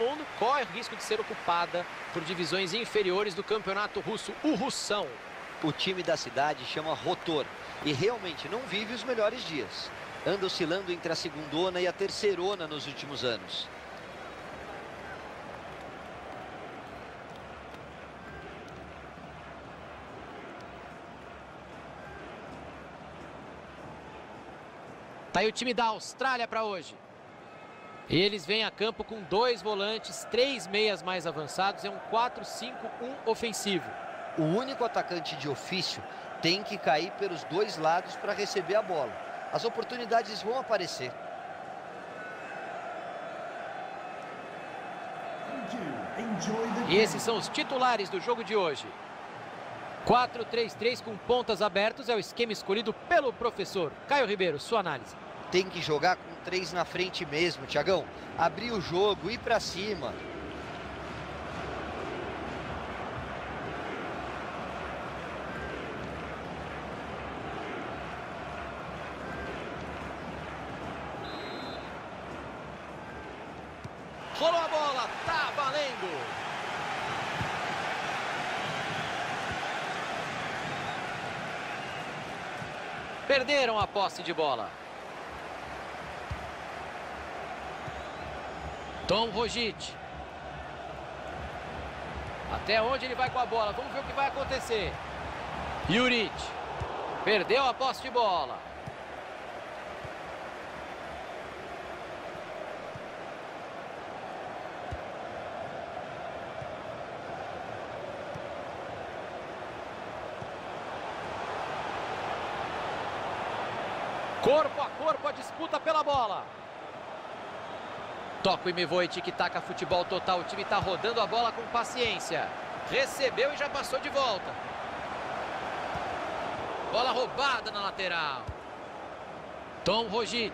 mundo corre o risco de ser ocupada por divisões inferiores do campeonato russo, o Russão. O time da cidade chama Rotor e realmente não vive os melhores dias. Anda oscilando entre a segundona e a terceirona nos últimos anos. Tá aí o time da Austrália para hoje. Eles vêm a campo com 2 volantes, 3 meias mais avançados. É um 4-5-1 ofensivo. O único atacante de ofício tem que cair pelos 2 lados para receber a bola. As oportunidades vão aparecer. E esses são os titulares do jogo de hoje. 4-3-3 com pontas abertas é o esquema escolhido pelo professor. Caio Ribeiro, sua análise. Tem que jogar com 3 na frente mesmo, Thiagão. Abrir o jogo, ir para cima. Rolou a bola, tá valendo! Perderam a posse de bola. Tom Rogic. Até onde ele vai com a bola? Vamos ver o que vai acontecer. Juric. Perdeu a posse de bola. Corpo a corpo, a disputa pela bola. Toca o Imivoit, que taca futebol total. O time está rodando a bola com paciência. Recebeu e já passou de volta. Bola roubada na lateral. Tom Rogic.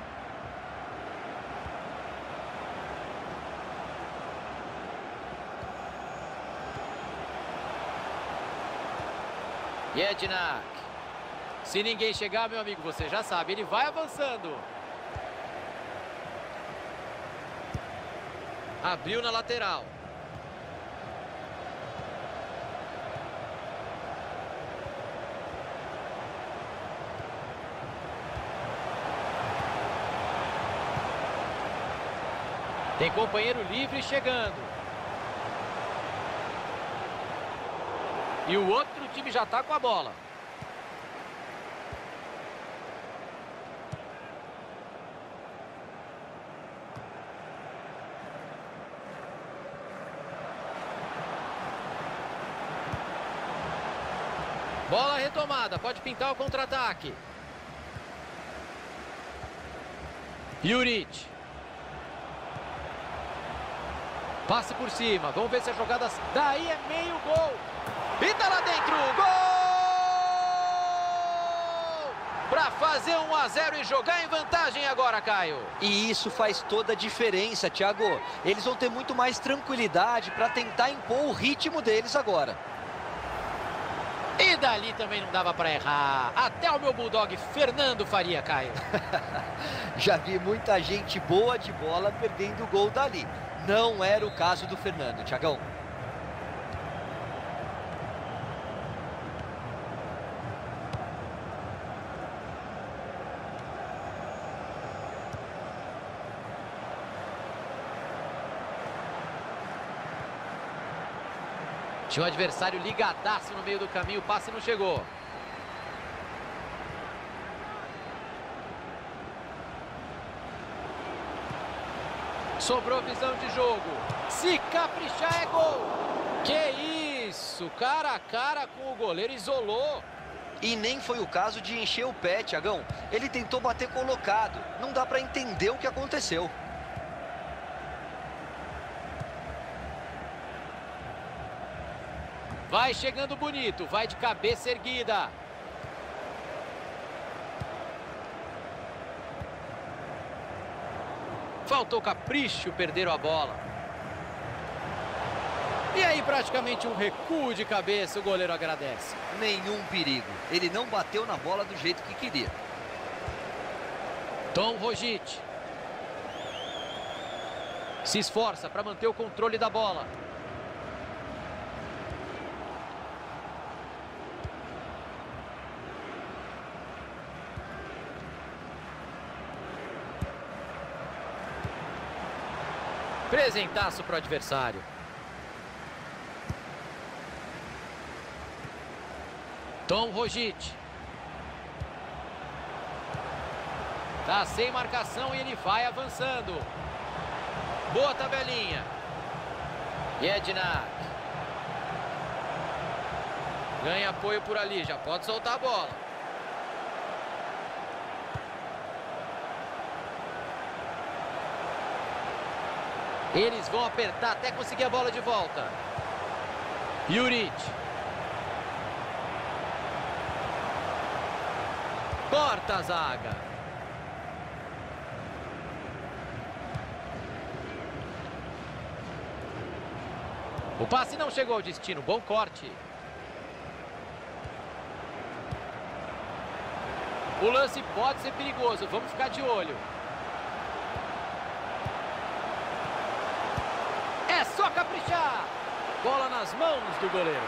Jednak. Se ninguém chegar, meu amigo, você já sabe, ele vai avançando. Abriu na lateral. Tem companheiro livre chegando. E o outro time já está com a bola. Bola retomada, pode pintar o contra-ataque. Juric. Passe por cima, vamos ver se a jogada... Daí é meio gol. E tá lá dentro, gol! Para fazer 1-0 e jogar em vantagem agora, Caio. E isso faz toda a diferença, Thiago. Eles vão ter muito mais tranquilidade para tentar impor o ritmo deles agora. E dali também não dava para errar. Até o meu bulldog Fernando faria, Caio. Já vi muita gente boa de bola perdendo o gol dali. Não era o caso do Fernando, Thiagão. Tinha um adversário ligadaço no meio do caminho, o passe não chegou. Sobrou visão de jogo. Se caprichar é gol. Que isso, cara a cara com o goleiro, isolou. E nem foi o caso de encher o pé, Thiagão. Ele tentou bater colocado. Não dá para entender o que aconteceu. Vai chegando bonito, vai de cabeça erguida. Faltou capricho, perderam a bola. E aí praticamente um recuo de cabeça, o goleiro agradece. Nenhum perigo, ele não bateu na bola do jeito que queria. Tom Rogic. Se esforça para manter o controle da bola. Presentaço para o adversário. Tom Rogic. Tá sem marcação e ele vai avançando. Boa tabelinha. Jednak. Ganha apoio por ali, já pode soltar a bola. Eles vão apertar até conseguir a bola de volta. Juric. Corta a zaga. O passe não chegou ao destino. Bom corte. O lance pode ser perigoso. Vamos ficar de olho. É só caprichar. Bola nas mãos do goleiro.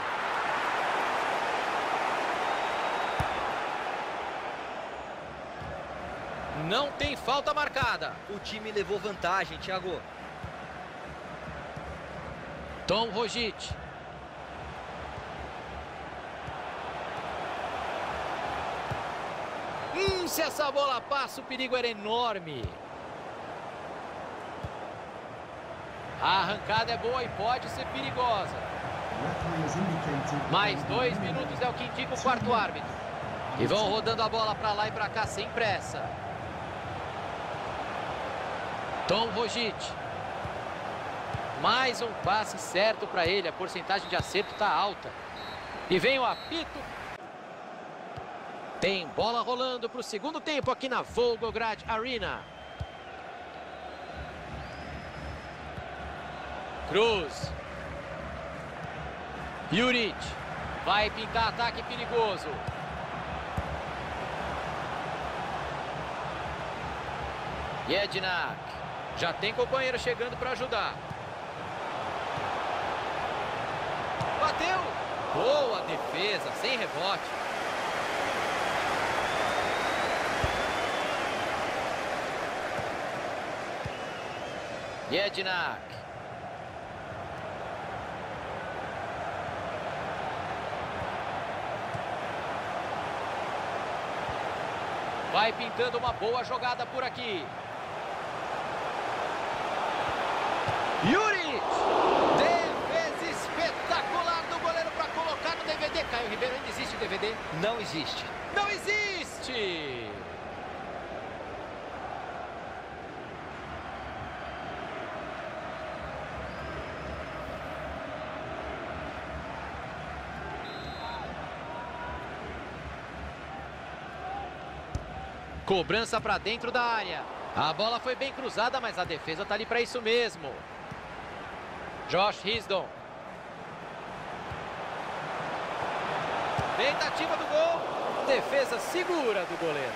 Não tem falta marcada. O time levou vantagem, Thiago. Tom Rogic. Se essa bola passa, o perigo era enorme. A arrancada é boa e pode ser perigosa. Mais 2 minutos é o que indica o quarto árbitro. E vão rodando a bola para lá e para cá sem pressa. Tom Rogic. Mais um passe certo para ele. A porcentagem de acerto está alta. E vem o apito. Tem bola rolando para o segundo tempo aqui na Volgograd Arena. Cruz. Juric. Vai pintar ataque perigoso. Jednak. Já tem companheiro chegando para ajudar. Bateu. Boa defesa, sem rebote. Jednak. Vai pintando uma boa jogada por aqui. Juric. Defesa espetacular do goleiro para colocar no DVD. Caio Ribeiro, ainda existe o DVD? Não existe. Não existe! Cobrança para dentro da área. A bola foi bem cruzada, mas a defesa está ali para isso mesmo. Josh Hisdon. Tentativa do gol. Defesa segura do goleiro.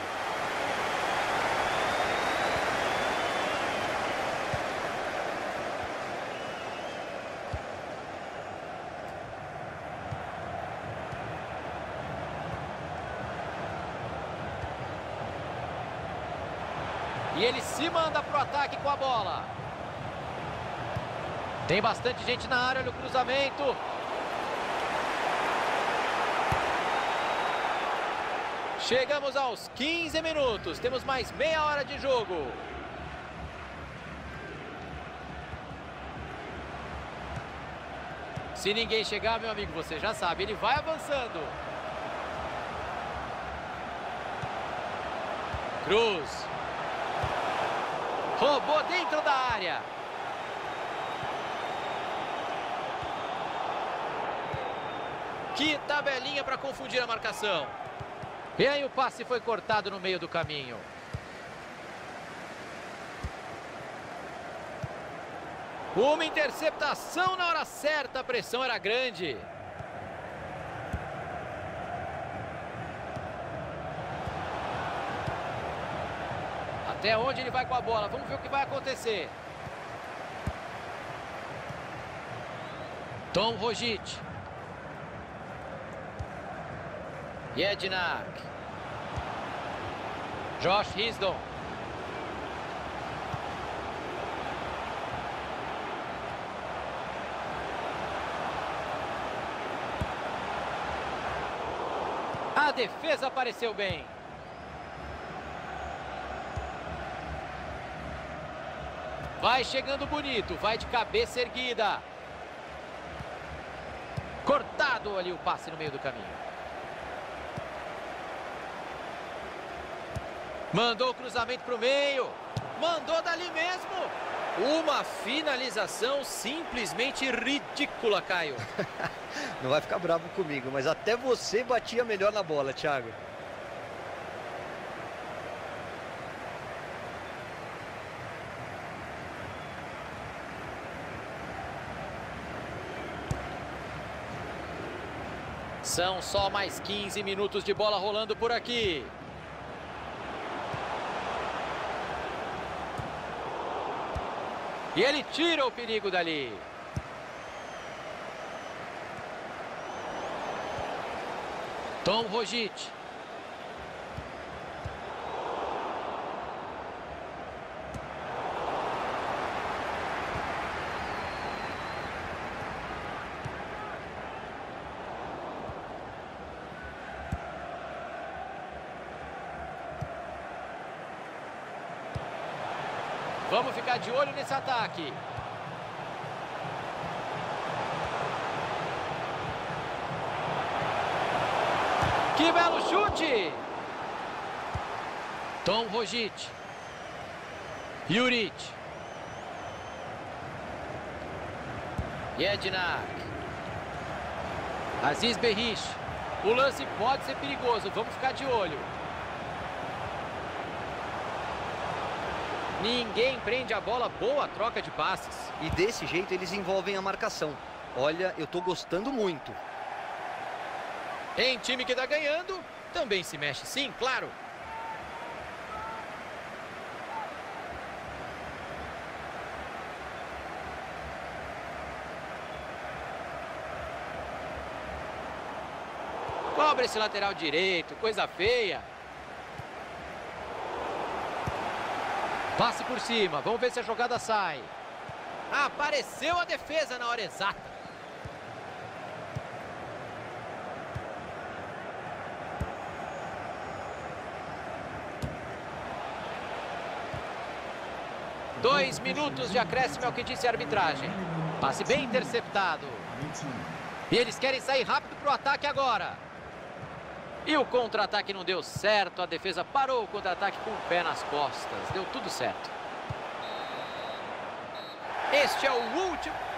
E ele se manda para o ataque com a bola. Tem bastante gente na área no cruzamento. Chegamos aos 15 minutos. Temos mais meia hora de jogo. Se ninguém chegar, meu amigo, você já sabe, ele vai avançando. Cruz. Roubou dentro da área. Que tabelinha para confundir a marcação. E aí o passe foi cortado no meio do caminho. Uma interceptação na hora certa, a pressão era grande. Até onde ele vai com a bola? Vamos ver o que vai acontecer. Tom Rogic. Jednak. Josh Risdon. A defesa apareceu bem. Vai chegando bonito, vai de cabeça erguida. Cortado ali o passe no meio do caminho. Mandou o cruzamento para o meio. Mandou dali mesmo. Uma finalização simplesmente ridícula, Caio. Não vai ficar bravo comigo, mas até você batia melhor na bola, Thiago. São só mais 15 minutos de bola rolando por aqui. E ele tira o perigo dali. Tom Rogic. Vamos ficar de olho nesse ataque. Que belo chute! Tom Rogic. Juric. Jednak. Aziz Berrich. O lance pode ser perigoso, vamos ficar de olho. Ninguém prende a bola, boa troca de passes. E desse jeito eles envolvem a marcação. Olha, eu tô gostando muito. Em time que tá ganhando, também se mexe sim, claro. Cobra esse lateral direito, coisa feia. Passe por cima, vamos ver se a jogada sai. Apareceu a defesa na hora exata. Dois minutos de acréscimo é o que disse a arbitragem. Passe bem interceptado. E eles querem sair rápido para o ataque agora. E o contra-ataque não deu certo. A defesa parou o contra-ataque com o pé nas costas. Deu tudo certo. Este é o último...